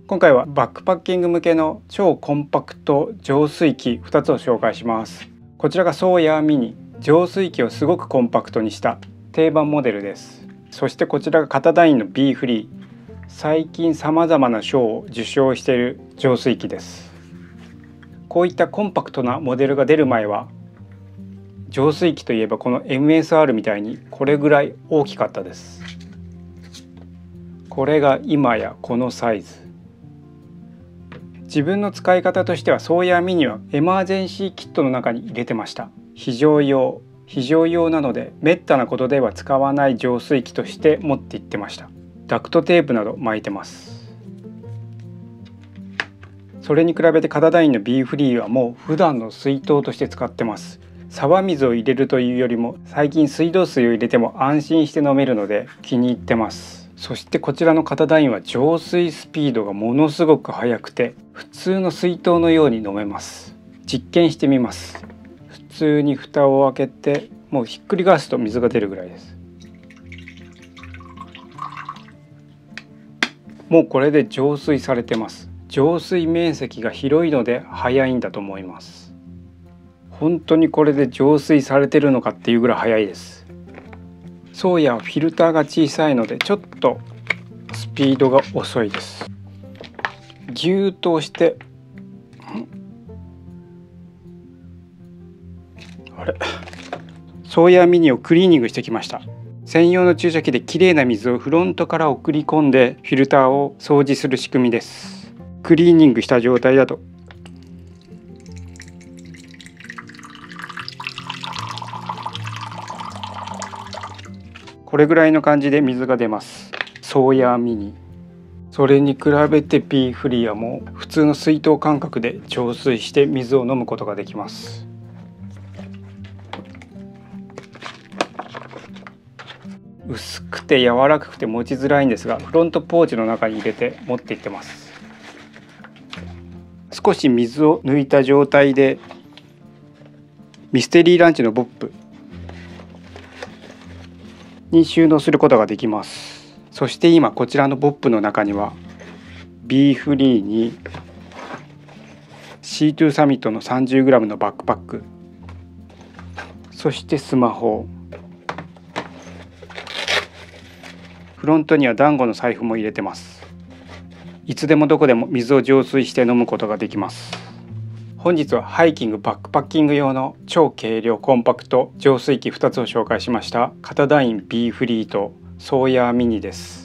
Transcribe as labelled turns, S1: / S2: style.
S1: 今回はバックパッキング向けの超コンパクト浄水器2つを紹介します。こちらがソーヤーミニ、浄水器をすごくコンパクトにした定番モデルです。そしてこちらがカタダインの B フリー、最近様々な賞を受賞している浄水器です。こういったコンパクトなモデルが出る前は浄水器といえばこの MSR みたいにこれぐらい大きかったです。これが今やこのサイズ。自分の使い方としてはソーヤーミニはエマージェンシーキットの中に入れてました。非常用なのでめったなことでは使わない浄水器として持って行ってました。ダクトテープなど巻いてます。それに比べてカタダインの B フリーはもう普段の水筒として使ってます。沢水を入れるというよりも最近水道水を入れても安心して飲めるので気に入ってます。そしてこちらのカタダインは浄水スピードがものすごく速くて普通の水筒のように飲めます。実験してみます。普通に蓋を開けてもうひっくり返すと水が出るぐらいです。もうこれで浄水されてます。浄水面積が広いので速いんだと思います。本当にこれで浄水されてるのかっていうぐらい速いです。ソーヤはフィルターが小さいのでちょっとスピードが遅いです。ギューッと押してソーヤーミニをクリーニングしてきました。専用の注射器できれいな水をフロントから送り込んでフィルターを掃除する仕組みです。クリーニングした状態だとこれぐらいの感じで水が出ます。ソーヤーミニ。それに比べて B フリーはもう普通の水筒感覚で浄水して水を飲むことができます。薄くて柔らかくて持ちづらいんですがフロントポーチの中に入れて持って行ってます。少し水を抜いた状態でミステリーランチのボップに収納することができます。そして今こちらのボップの中には B フリーに C2 サミットの 30g のバックパック、そしてスマホ、フロントにはダンゴの財布も入れてます。いつでもどこでも水を浄水して飲むことができます。本日はハイキングバックパッキング用の超軽量コンパクト浄水器2つを紹介しました。カタダイン B フリーとソーヤーミニです。